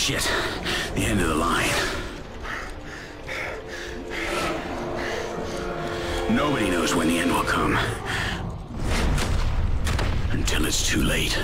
Shit. The end of the line. Nobody knows when the end will come. Until it's too late.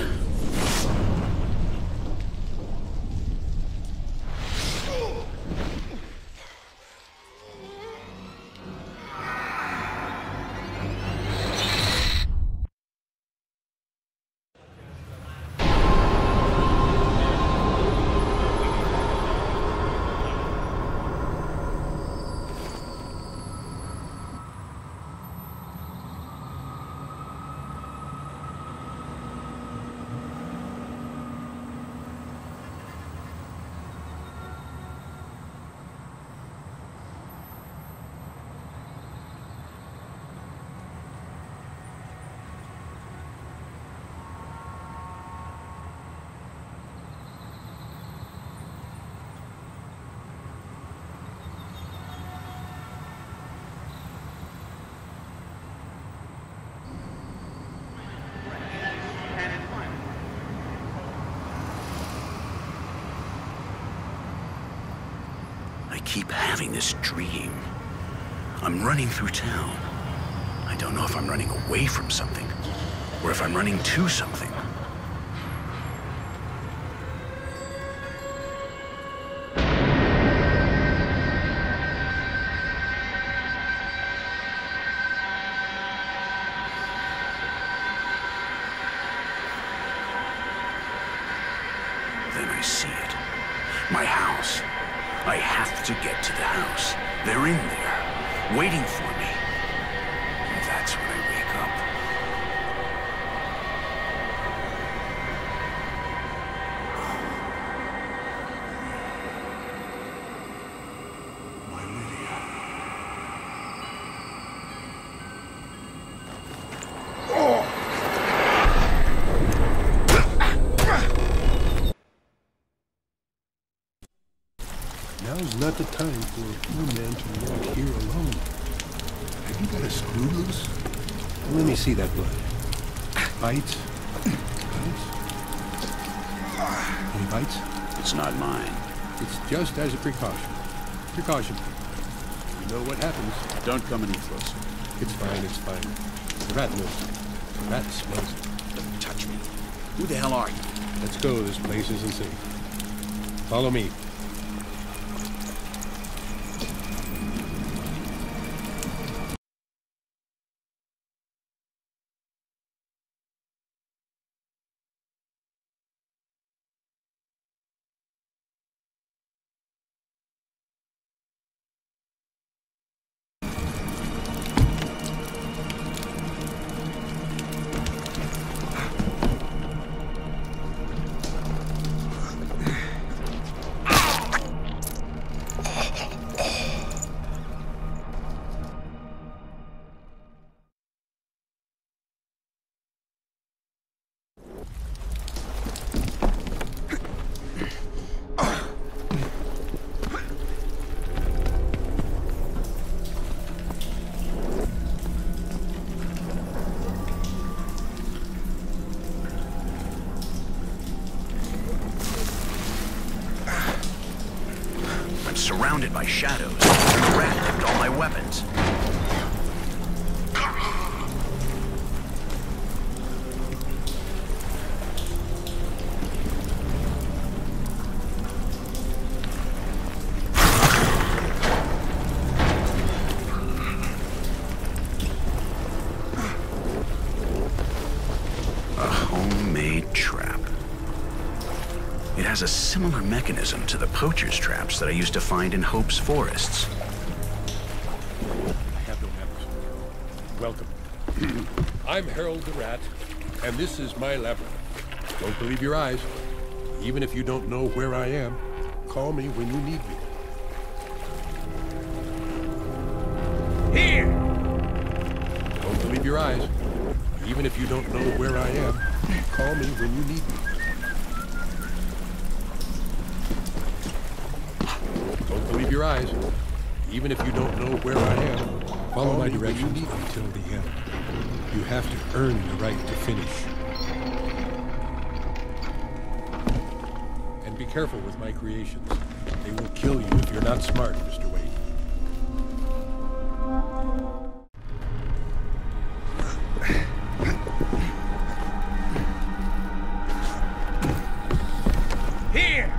I keep having this dream. I'm running through town. I don't know if I'm running away from something, or if I'm running to something. Then I see it. My house. I have to get to the house. They're in there, waiting for me. And that's when I wake up. My Lydia. Now's not the time for a poor man to walk here alone. Have you got a screw loose? Let me see that blood. Bites? Bites? Any bites? It's not mine. It's just as a precaution. Precaution. You know what happens. Don't come any closer. It's fine, it's fine. The rat knows. The rat smells it. Don't touch me. Who the hell are you? Let's go, this place isn't safe. Follow me. Surrounded by shadows, the rat kept all my weapons. A homemade trap. It has a similar mechanism to the poacher's traps that I used to find in Hope's forests. I have no manners. Welcome. I'm Harold the Rat, and this is my labyrinth. Don't believe your eyes. Even if you don't know where I am, call me when you need me. Here! Don't believe your eyes. Even if you don't know where I am, call me when you need me. Don't believe your eyes. Even if you don't know where I am, follow my directions until the end. You have to earn the right to finish. And be careful with my creations. They will kill you if you're not smart, Mr. Wade. Here!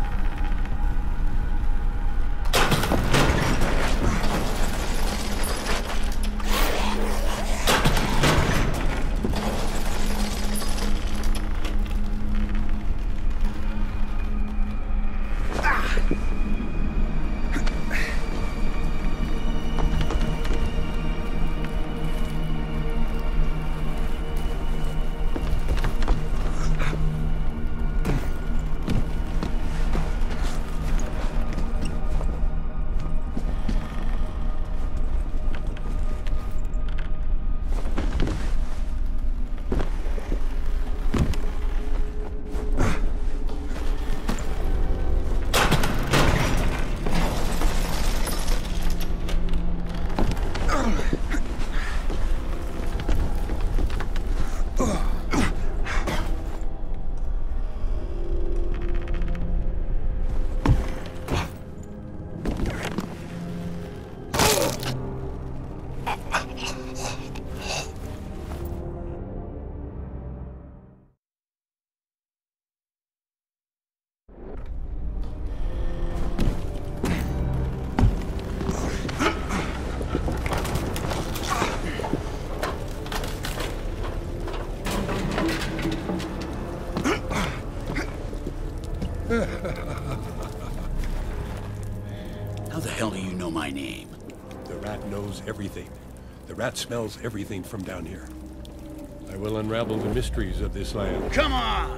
How the hell do you know my name? The rat knows everything. The rat smells everything from down here. I will unravel the mysteries of this land. Come on!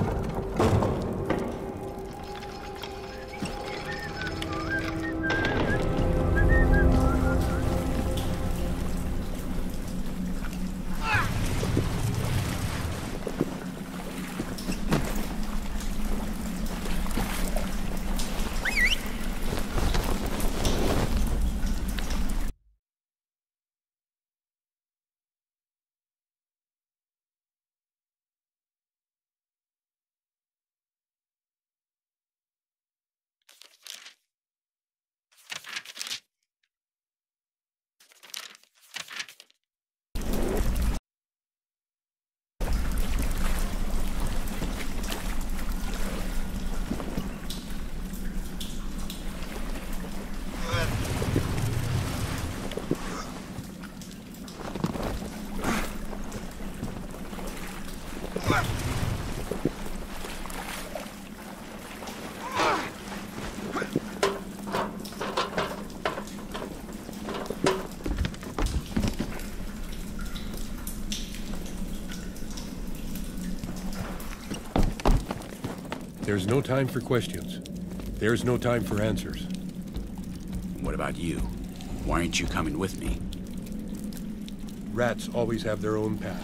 There's no time for questions. There's no time for answers. What about you? Why aren't you coming with me? Rats always have their own paths.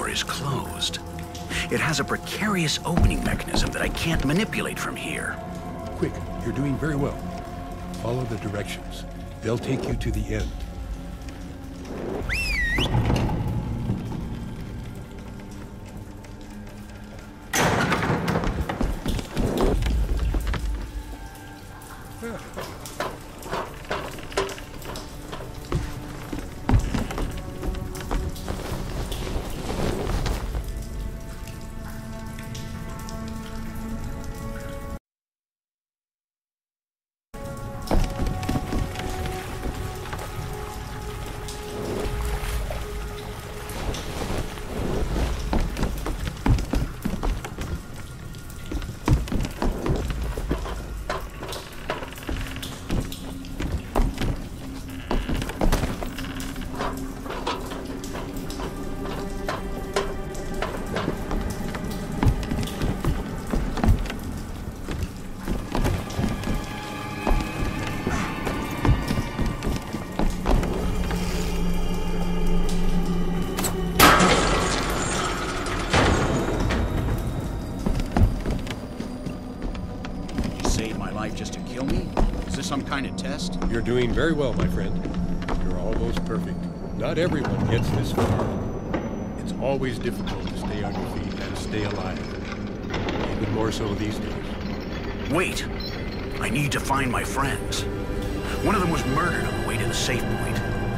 door is closed. It has a precarious opening mechanism that I can't manipulate from here. Quick, you're doing very well. Follow the directions. They'll take you to the end. Just to kill me? Is this some kind of test? You're doing very well, my friend. You're almost perfect. Not everyone gets this far. It's always difficult to stay on your feet and stay alive. Even more so these days. Wait! I need to find my friends. One of them was murdered on the way to the safe point.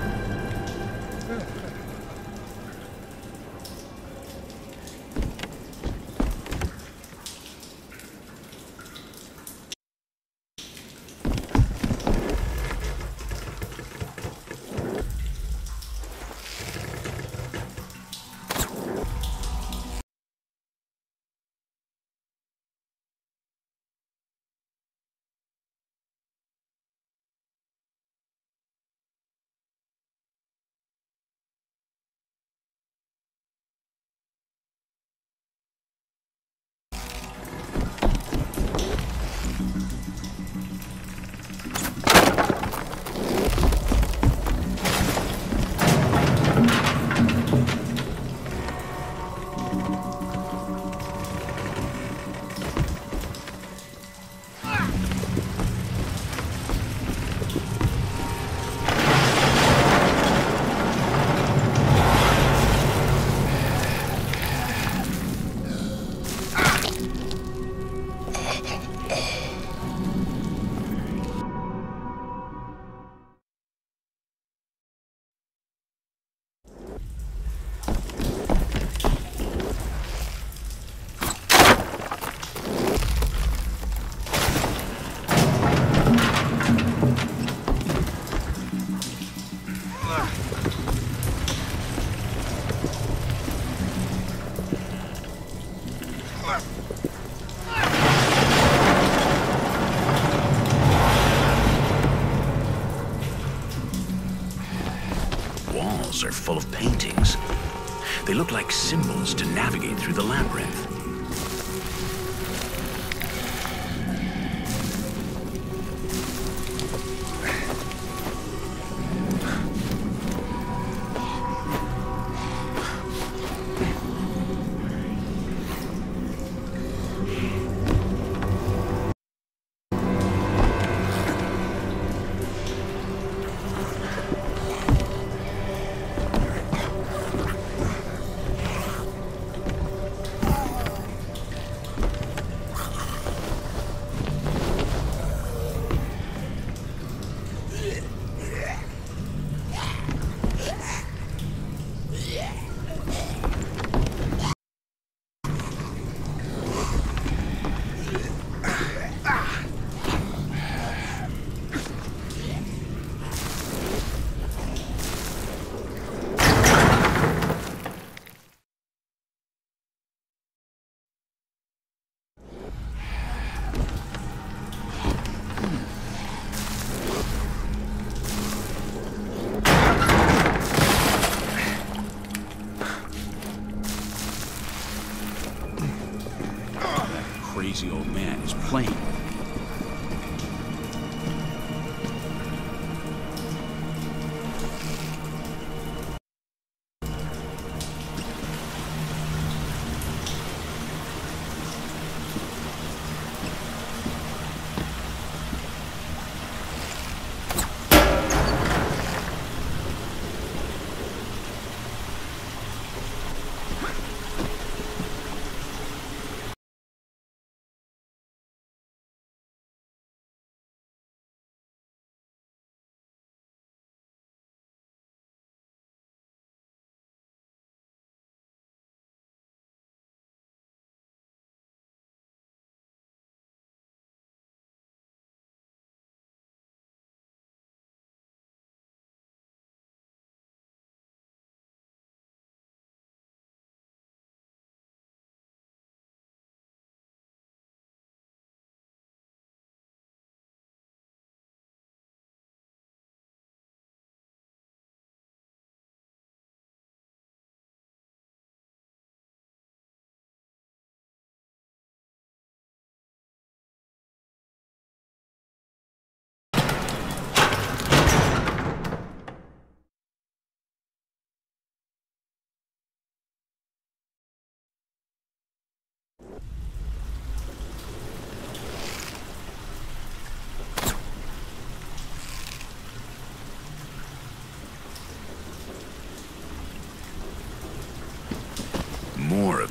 Walls are full of paintings. They look like symbols to navigate through the labyrinth.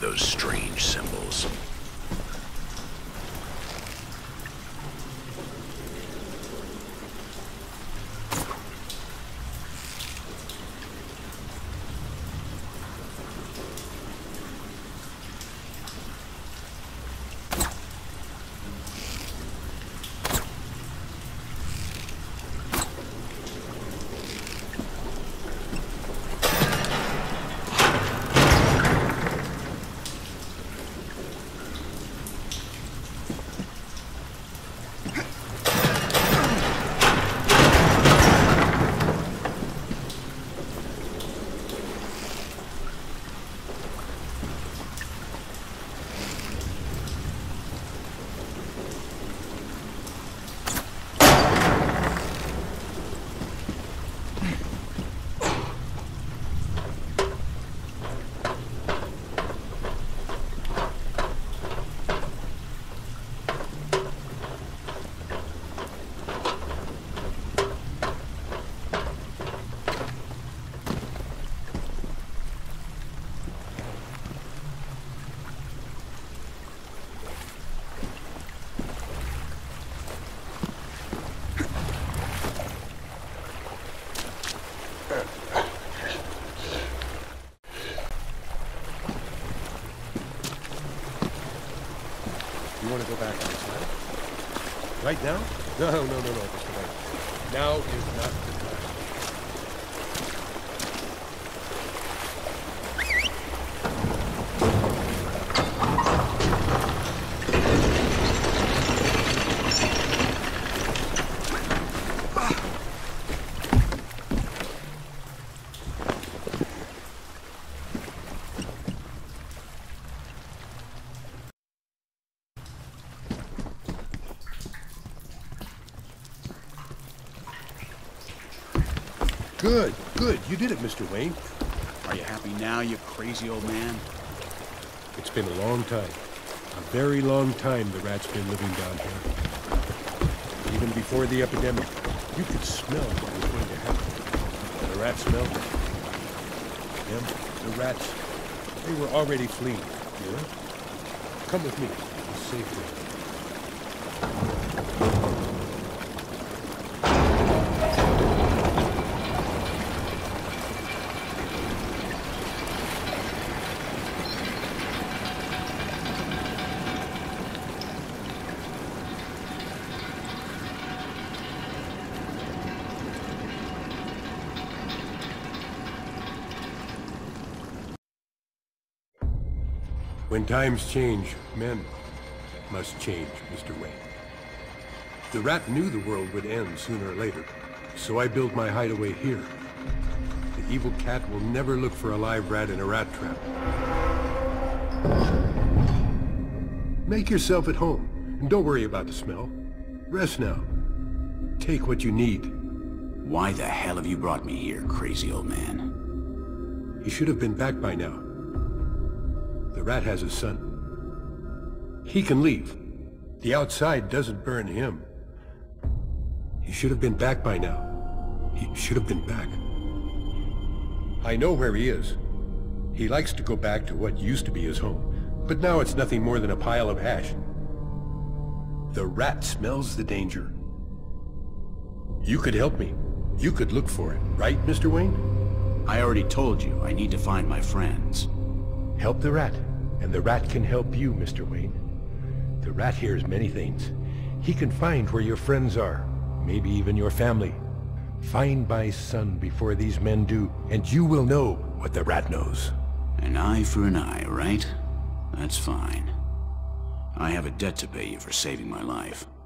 those strange symbols. You want to go back inside? Right now? No, Mr. White. Now is not the time. Good. You did it, Mr. Wayne. Are you happy now, you crazy old man? It's been a long time. A very long time the rat's been living down here. Even before the epidemic, you could smell what was going to happen. And the rat smelled it. Them, the rats, they were already fleeing, you know? Come with me. It's safe there. When times change, men must change, Mr. Wayne. The rat knew the world would end sooner or later, so I built my hideaway here. The evil cat will never look for a live rat in a rat trap. Make yourself at home, and don't worry about the smell. Rest now. Take what you need. Why the hell have you brought me here, crazy old man? He should have been back by now. The rat has a son. He can leave. The outside doesn't burn him. He should have been back by now. He should have been back. I know where he is. He likes to go back to what used to be his home, but now it's nothing more than a pile of ash. The rat smells the danger. You could help me. You could look for it, right, Mr. Wayne? I already told you I need to find my friends. Help the rat, and the rat can help you, Mr. Wayne. The rat hears many things. He can find where your friends are, maybe even your family. Find my son before these men do, and you will know what the rat knows. An eye for an eye, right? That's fine. I have a debt to pay you for saving my life.